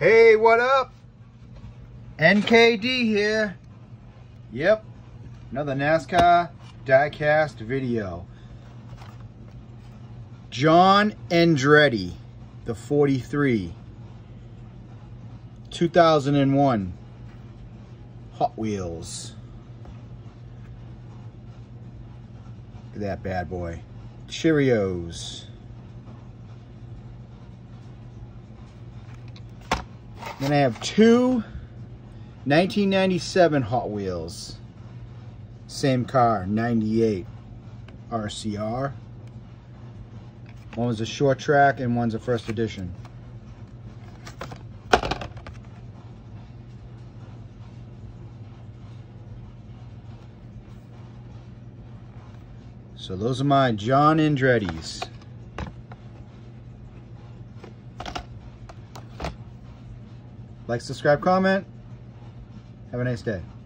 Hey, what up? NKD here. Yep, another NASCAR diecast video. John Andretti, the 43, 2001 Hot Wheels. Look at that bad boy. Cheerios. Then I have two 1997 Hot Wheels. Same car, 98 RCR. One was a short track and one's a first edition. So those are my John Andretti's. Like, subscribe, comment. Have a nice day.